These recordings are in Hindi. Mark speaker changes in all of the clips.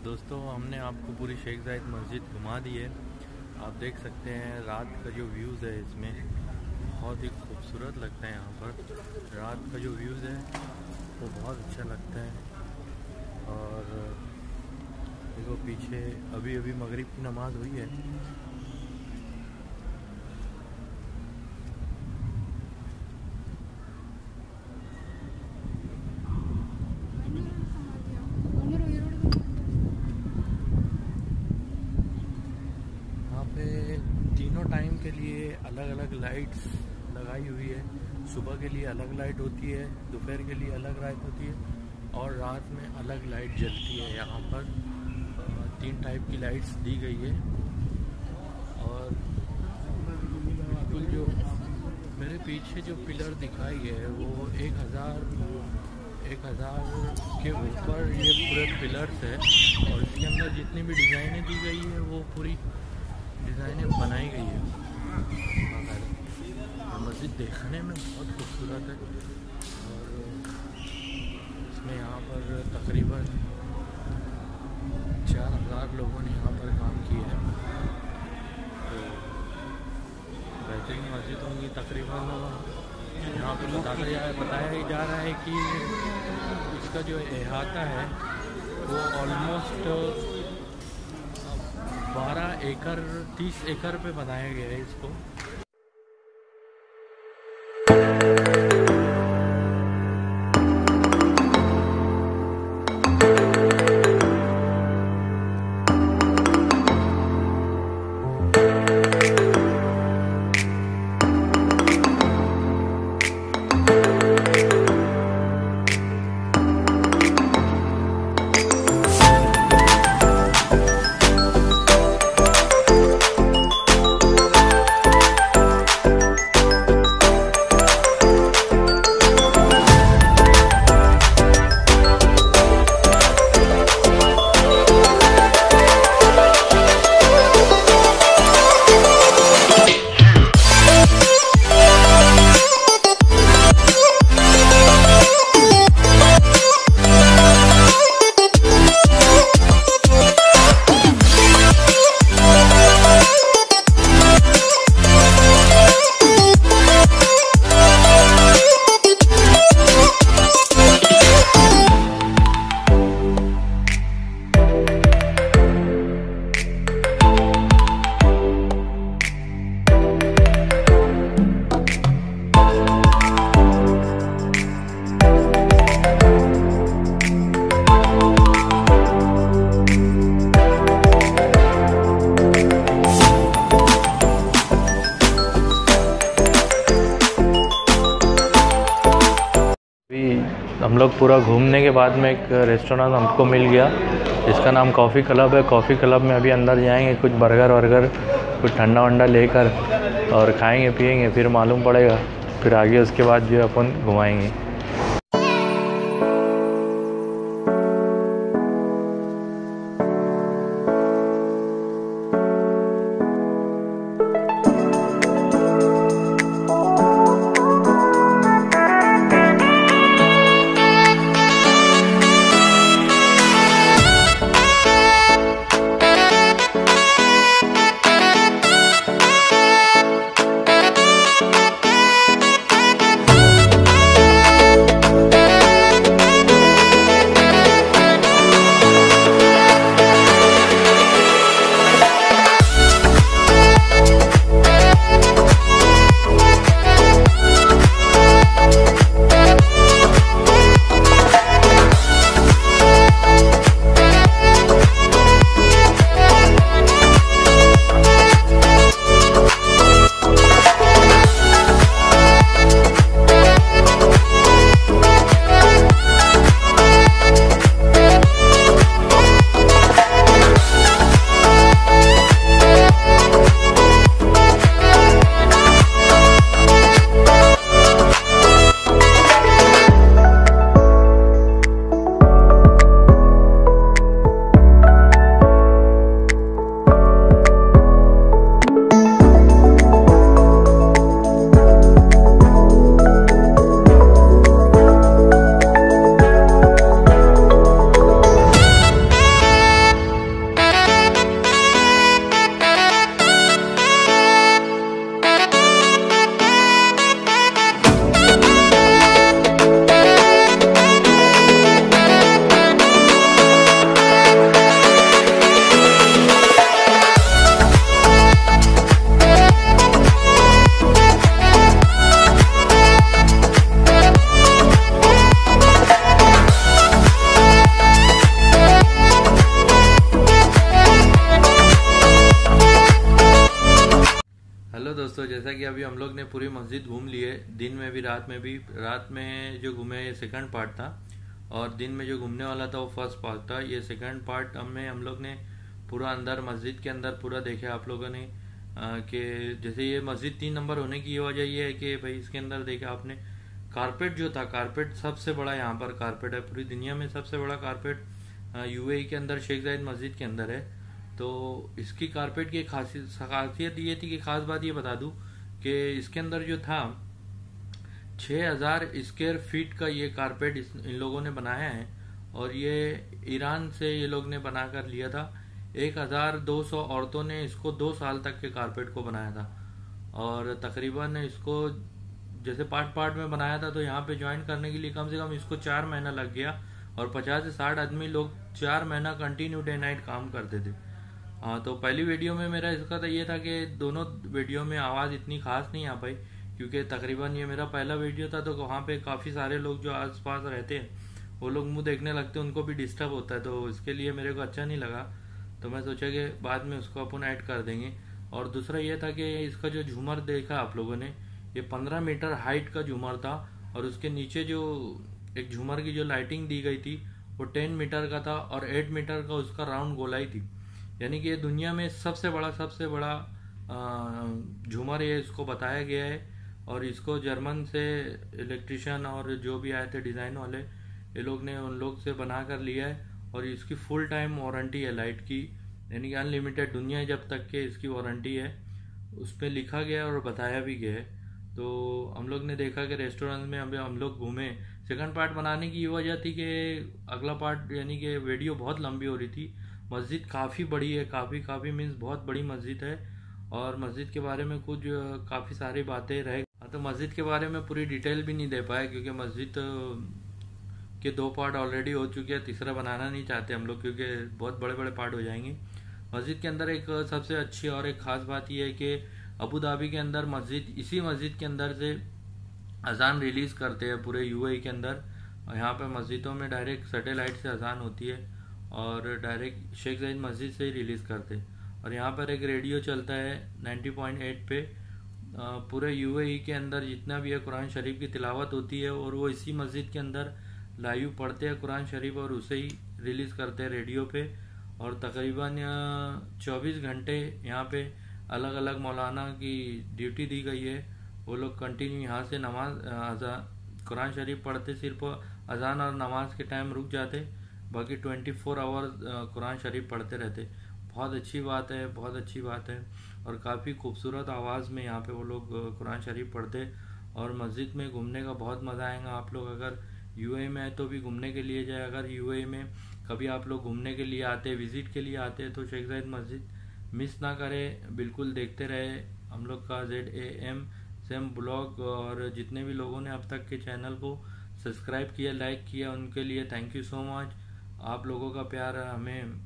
Speaker 1: दोस्तों हमने आपको पूरी शेख जायद मस्जिद घुमा दी है। आप देख सकते हैं रात का जो व्यूज़ है इसमें बहुत ही खूबसूरत लगता है। यहाँ पर रात का जो व्यूज़ है वो बहुत अच्छा लगता है। और देखो पीछे अभी अभी मगरिब की नमाज़ हुई है। तीनों टाइम के लिए अलग अलग लाइट्स लगाई हुई है। सुबह के लिए अलग लाइट होती है, दोपहर के लिए अलग लाइट होती है और रात में अलग लाइट जलती है। यहाँ पर 3 टाइप की लाइट्स दी गई है। और बिल्कुल जो मेरे पीछे जो पिलर दिखाई है वो 1000 के ऊपर ये पूरे पिलर्स है। और इसके अंदर जितनी भी डिज़ाइनें दी गई है वो पूरी डिज़ाइनें बनाई गई है। मस्जिद देखने में बहुत खूबसूरत है। और इसमें यहाँ पर तकरीबन 4000 लोगों ने यहाँ पर काम किया है। तो बेहतरीन मस्जिद होंगी। तकरीबन यहाँ पर बताया जा रहा है कि इसका जो अहाता है वो ऑलमोस्ट 12 एकड़ 30 एकड़ पे बनाया गया है इसको। हम लोग पूरा घूमने के बाद में एक रेस्टोरेंट हमको मिल गया जिसका नाम कॉफ़ी क्लब है। कॉफ़ी क्लब में अभी अंदर जाएंगे, कुछ बर्गर वर्गर कुछ ठंडा वंडा लेकर और खाएंगे पिएंगे, फिर मालूम पड़ेगा, फिर आगे उसके बाद जो अपन घुमाएंगे। जैसा कि अभी हम लोग ने पूरी मस्जिद घूम ली है, दिन में भी रात में भी। रात में जो घूमे ये सेकंड पार्ट था, और दिन में जो घूमने वाला था वो फर्स्ट पार्ट था। ये सेकंड पार्ट में हम लोग ने पूरा अंदर मस्जिद के अंदर पूरा देखा आप लोगों ने। कि जैसे ये मस्जिद 3 नंबर होने की वजह ये है कि भाई इसके अंदर देखा आपने कारपेट जो था, कारपेट सबसे बड़ा यहाँ पर कारपेट है, पूरी दुनिया में सबसे बड़ा कारपेट यूएई के अंदर शेख जायद मस्जिद के अंदर है। तो इसकी कारपेट की खासियत ये थी कि खास बात ये बता दूं कि इसके अंदर जो था 6000 स्क्वायर फीट का ये कारपेट इन लोगों ने बनाया है, और ये ईरान से ये लोग ने बना कर लिया था। 1200 औरतों ने इसको 2 साल तक के कारपेट को बनाया था, और तकरीबन इसको जैसे पार्ट पार्ट में बनाया था, तो यहाँ पे ज्वाइन करने के लिए कम से कम इसको 4 महीना लग गया, और 50 से 60 आदमी लोग 4 महीना कंटिन्यू डे नाइट काम करते थे। हाँ, तो पहली वीडियो में मेरा इसका तो ये था कि दोनों वीडियो में आवाज़ इतनी खास नहीं आ पाई, क्योंकि तकरीबन ये मेरा पहला वीडियो था, तो वहाँ पे काफ़ी सारे लोग जो आस पास रहते हैं वो लोग मुंह देखने लगते हैं, उनको भी डिस्टर्ब होता है, तो इसके लिए मेरे को अच्छा नहीं लगा। तो मैं सोचा कि बाद में उसको अपन ऐड कर देंगे। और दूसरा ये था कि इसका जो झूमर देखा आप लोगों ने, ये 15 मीटर हाइट का झूमर था, और उसके नीचे जो एक झूमर की जो लाइटिंग दी गई थी वो 10 मीटर का था, और 8 मीटर का उसका राउंड गोलाई थी। यानी कि ये दुनिया में सबसे बड़ा झूमर ये इसको बताया गया है। और इसको जर्मन से इलेक्ट्रिशियन और जो भी आए थे डिज़ाइन वाले, ये लोग ने उन लोग से बना कर लिया है, और इसकी फुल टाइम वारंटी है लाइट की, यानी कि अनलिमिटेड दुनिया जब तक के इसकी वारंटी है, उस पर लिखा गया है और बताया भी गया है। तो हम लोग ने देखा कि रेस्टोरेंट में अभी हम लोग घूमे। सेकंड पार्ट बनाने की ये वजह थी कि अगला पार्ट यानी कि वीडियो बहुत लंबी हो रही थी। मस्जिद काफ़ी बड़ी है, काफ़ी मीन्स बहुत बड़ी मस्जिद है, और मस्जिद के बारे में कुछ काफ़ी सारी बातें रह। तो मस्जिद के बारे में पूरी डिटेल भी नहीं दे पाए, क्योंकि मस्जिद के 2 पार्ट ऑलरेडी हो चुके हैं, तीसरा बनाना नहीं चाहते हम लोग, क्योंकि बहुत बड़े बड़े पार्ट हो जाएंगे। मस्जिद के अंदर एक सबसे अच्छी और एक ख़ास बात यह है कि अबू धाबी के अंदर इसी मस्जिद के अंदर से अजान रिलीज़ करते हैं पूरे यूएई के अंदर। यहाँ पे मस्जिदों में डायरेक्ट सैटेलाइट से अजान होती है, और डायरेक्ट शेख जायद मस्जिद से ही रिलीज़ करते हैं। और यहाँ पर एक रेडियो चलता है 90.8 पे। पूरे यूएई के अंदर जितना भी है कुरान शरीफ की तिलावत होती है, और वो इसी मस्जिद के अंदर लाइव पढ़ते हैं कुरान शरीफ, और उसे ही रिलीज़ करते हैं रेडियो पे। और तकरीबन 24 घंटे यहाँ पे अलग अलग मौलाना की ड्यूटी दी गई है। वो लोग कंटिन्यू यहाँ से कुरान शरीफ पढ़ते, सिर्फ अजान और नमाज के टाइम रुक जाते, बाकी 24 आवर कुरान शरीफ पढ़ते रहते। बहुत अच्छी बात है, बहुत अच्छी बात है। और काफ़ी खूबसूरत आवाज़ में यहाँ पे वो लोग कुरान शरीफ पढ़ते। और मस्जिद में घूमने का बहुत मज़ा आएगा। आप लोग अगर यूएई में आए तो भी घूमने के लिए जाए। अगर यूएई में कभी आप लोग घूमने के लिए आते, विज़िट के लिए आते, तो शेख जायद मस्जिद मिस ना करें, बिल्कुल देखते रहे हम लोग का ZAM सेम ब्लॉग। और जितने भी लोगों ने अब तक के चैनल को सब्सक्राइब किया, लाइक किया, उनके लिए थैंक यू सो मच। आप लोगों का प्यार हमें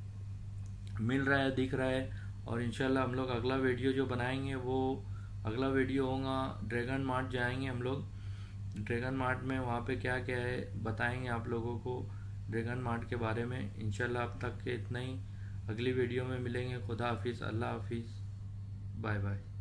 Speaker 1: मिल रहा है, दिख रहा है। और इंशाल्लाह हम लोग अगला वीडियो जो बनाएंगे वो अगला वीडियो होगा ड्रैगन मार्ट जाएंगे हम लोग। ड्रैगन मार्ट में वहाँ पे क्या क्या है बताएंगे आप लोगों को ड्रैगन मार्ट के बारे में। इंशाल्लाह अब तक के इतना ही, अगली वीडियो में मिलेंगे। खुदा हाफिज़, अल्लाह हाफिज़, बाय बाय।